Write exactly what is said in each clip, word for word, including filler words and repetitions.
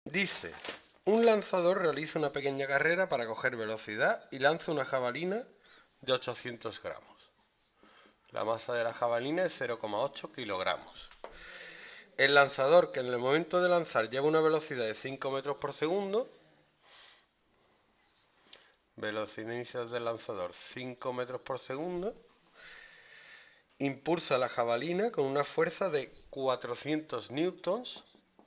Dice, un lanzador realiza una pequeña carrera para coger velocidad y lanza una jabalina de ochocientos gramos. La masa de la jabalina es cero coma ocho kilogramos. El lanzador, que en el momento de lanzar lleva una velocidad de cinco metros por segundo, velocidad inicial del lanzador cinco metros por segundo, impulsa la jabalina con una fuerza de cuatrocientos newtons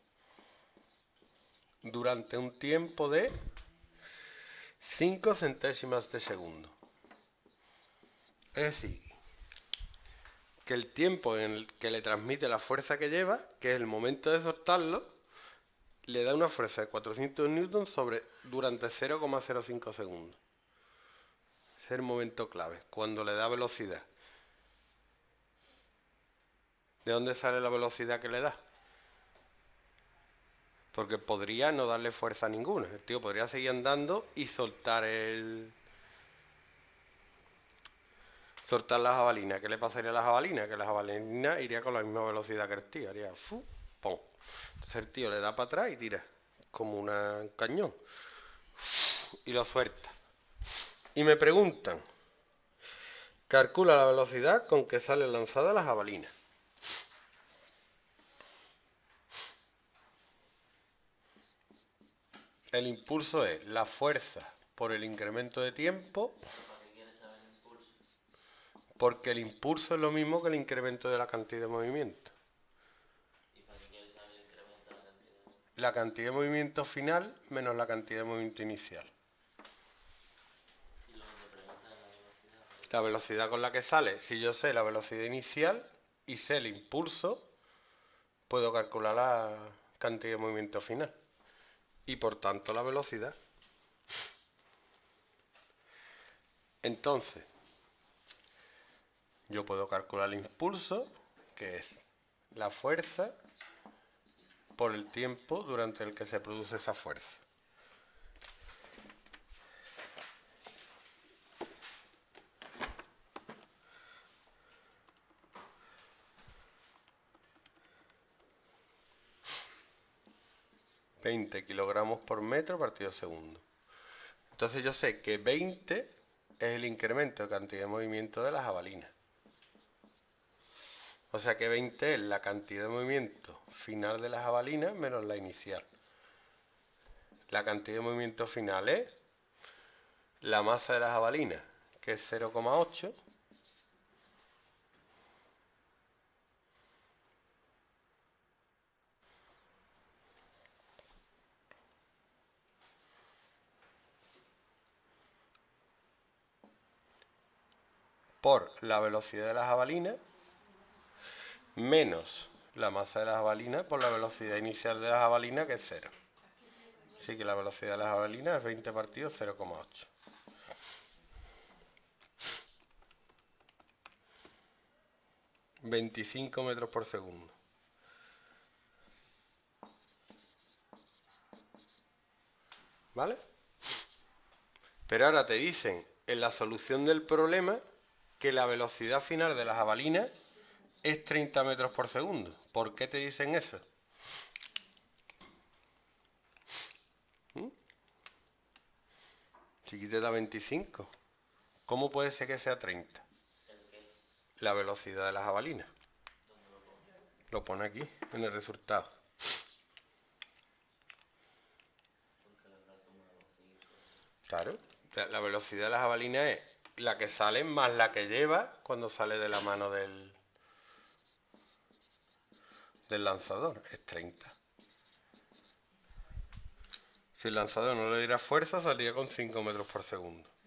durante un tiempo de cinco centésimas de segundo. Es decir, que el tiempo en el que le transmite la fuerza que lleva, que es el momento de soltarlo, le da una fuerza de cuatrocientos newtons sobre, durante cero coma cero cinco segundos. Ese es el momento clave, cuando le da velocidad. ¿De dónde sale la velocidad que le da? Porque podría no darle fuerza ninguna. El tío podría seguir andando y soltar el... soltar la jabalina. ¿Qué le pasaría a la jabalina? Que la jabalina iría con la misma velocidad que el tío. Haría fu, pum. Entonces el tío le da para atrás y tira. Como una, un cañón. Y lo suelta. Y me preguntan. Calcula la velocidad con que sale lanzada la jabalina. El impulso es la fuerza por el incremento de tiempo. Porque el impulso es lo mismo que el incremento de la cantidad de movimiento. ¿Y para qué quieres saber el incremento de la cantidad de movimiento? La cantidad de movimiento final menos la cantidad de movimiento inicial. Y lo que te pregunta es la velocidad. La velocidad con la que sale. Si yo sé la velocidad inicial y sé el impulso, puedo calcular la cantidad de movimiento final. Y por tanto la velocidad. Entonces, yo puedo calcular el impulso, que es la fuerza por el tiempo durante el que se produce esa fuerza. veinte kilogramos por metro partido segundo. Entonces yo sé que veinte es el incremento de cantidad de movimiento de la jabalina. O sea que veinte es la cantidad de movimiento final de la jabalina menos la inicial. La cantidad de movimiento final es la masa de la jabalina, que es cero coma ocho, por la velocidad de la jabalina menos la masa de la jabalina por la velocidad inicial de la jabalina, que es cero. Así que la velocidad de la jabalina es veinte partido cero coma ocho. veinticinco metros por segundo. ¿Vale? Pero ahora te dicen en la solución del problema que la velocidad final de la jabalina es treinta metros por segundo. ¿Por qué te dicen eso? ¿Mm? Si aquí te da veinticinco, ¿cómo puede ser que sea treinta? ¿El qué? La velocidad de la jabalina. ¿Dónde lo pone? Lo pone aquí, en el resultado. Porque le habrá tomado cinco. Claro, la, la velocidad de la jabalina es la que sale más la que lleva cuando sale de la mano del, del lanzador. Es treinta. Si el lanzador no le diera fuerza, saldría con cinco metros por segundo.